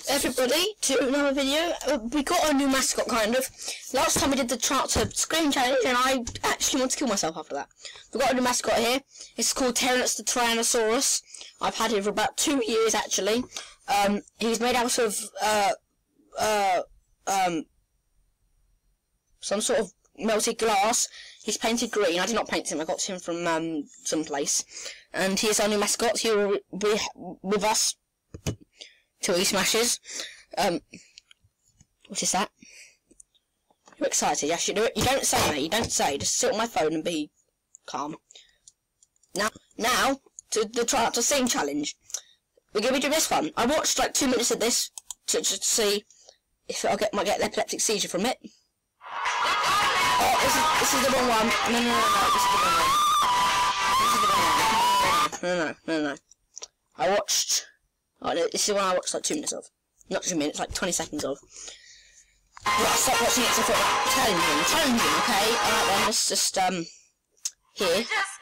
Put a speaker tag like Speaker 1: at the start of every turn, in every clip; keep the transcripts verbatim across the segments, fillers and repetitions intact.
Speaker 1: everybody to another video. We got a new mascot, kind of. Last time we did the tractor screen challenge, and I actually want to kill myself after that. We got a new mascot here. It's called Terrence the Tyrannosaurus. I've had him for about two years, actually. Um, he's made out of uh, uh, um, some sort of melted glass. He's painted green. I did not paint him. I got him from um, some place. And he's our new mascot. He will be with us till he smashes. Um, what is that? You're excited. Yes, you do it. You don't say, mate. You don't say. Just sit on my phone and be calm. Now, now to the try to sing challenge. We're gonna be doing this one. I watched like two minutes of this to, to see if I'll get might get an epileptic seizure from it. Oh, this is this is the wrong one. No, no, no, no. This is the wrong one. This is the wrong one. No, no, no, no, no. I watched. Oh, no, this is the one I watched like two minutes of. Not two minutes, like twenty seconds of. Right, stop watching it. So I thought challenging, challenging. Okay, alright then. Let's just um here.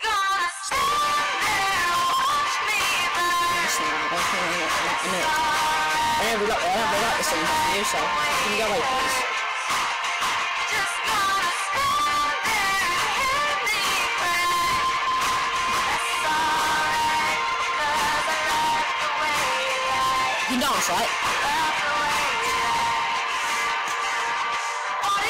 Speaker 1: I never like, I never like this song for you, so can you go away, please? You can dance, right? What's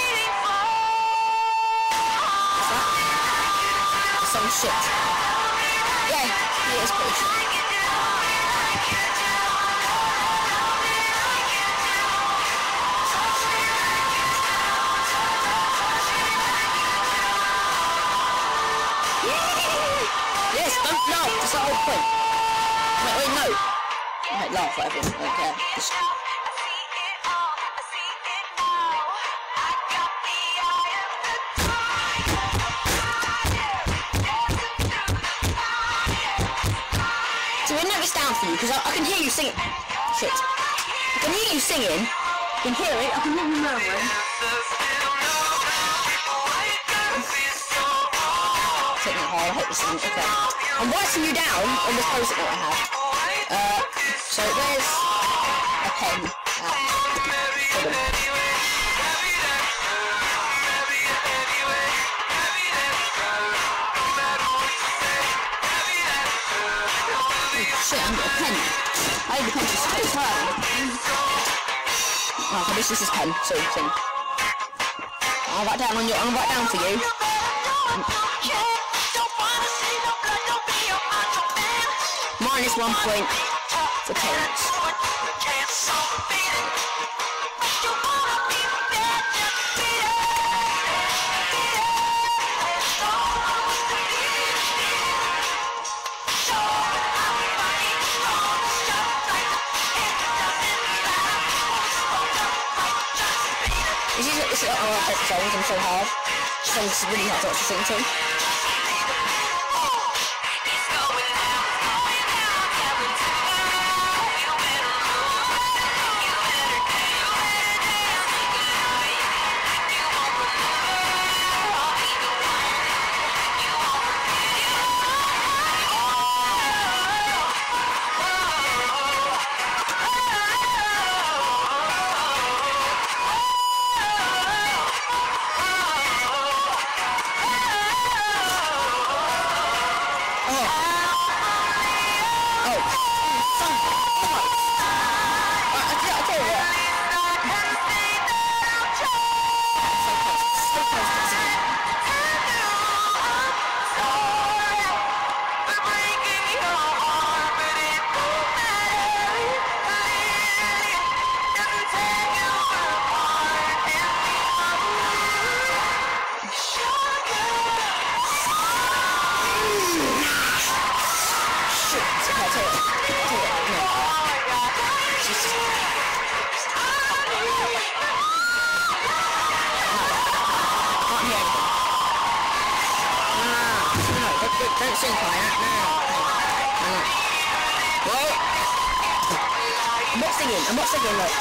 Speaker 1: that? The song's shit. Yeah, it is pretty shit. Yes, don't laugh, that's the whole point. Wait, wait, no. I might laugh, whatever, I don't care. Just... So we note this down for you, because I, I can hear you singing. Shit. I can hear you singing. I can hear it, I can hear you murmuring. Oh, I hate this thing. Okay. I'm writing you down on this post-it note I have. Uh, so there's a pen. Uh, oh, shit, I'm got a pen. I need the pen to stay hard. Oh, okay, this is his pen. So, so. I'll write down on your. I'll write down for you. Minus one point for Terrence. This is this is oh, I hate songs. I'm so hard. Songs is really hard to watch to sing to. Don't sing like that, no. no. Well, I'm not singing, I'm not singing, look.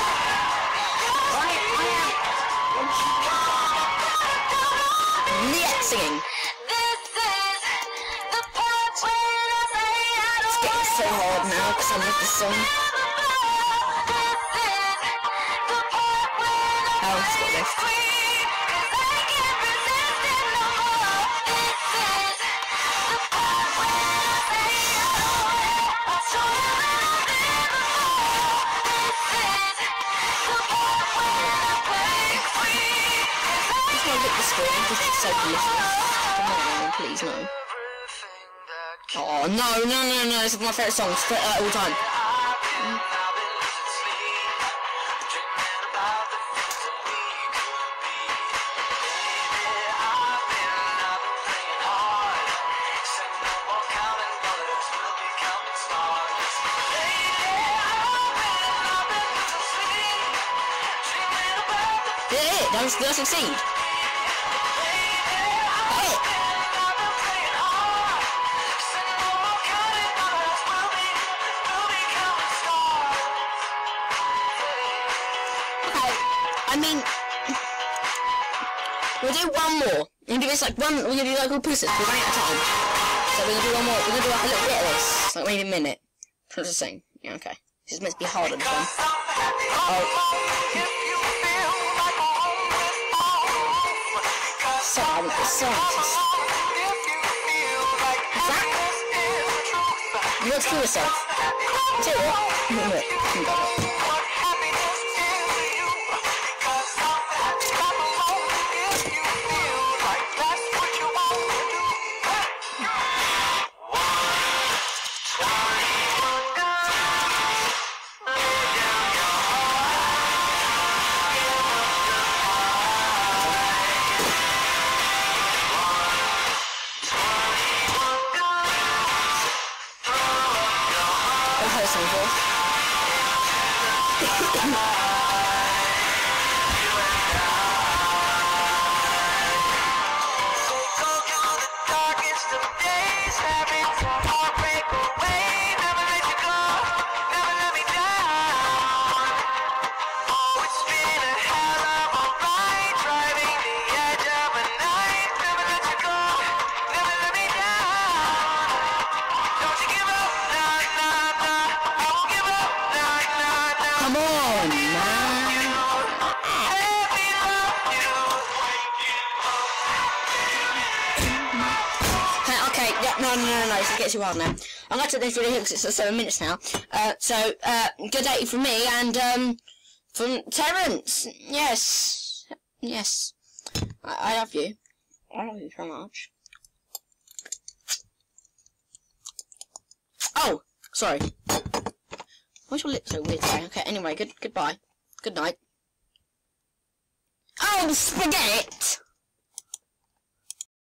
Speaker 1: Niet singing. It's getting so hard now because I love this song. Elle's got this. This is so delicious. Come on, please, no. Oh, no, no, no, no, this is my favourite song, it's uh, all time. Mm. Did it hit? Did I succeed? I mean, we'll do one more. We're gonna do this like one. We're gonna do like all pieces. We're running out of time, so we're gonna do one more. We're gonna do like a little bit of this, like maybe a minute. Processing. Yeah, okay. This is meant to be harder than fun. Oh. So I'm the scientist. What's that? You want to kill yourself? Say what? No, no. You got it. Come on, man. Okay, yeah, no, no, no, no, it gets too hard now. I'm going to take this video here because it's at seven minutes now. Uh, so, uh, good day from me and, um, from Terrence. Yes. Yes. I, I love you. I love you so much. Oh, sorry. Why's your lips so weird today? Okay, anyway, good goodbye. Good night. Oh, spaghetti!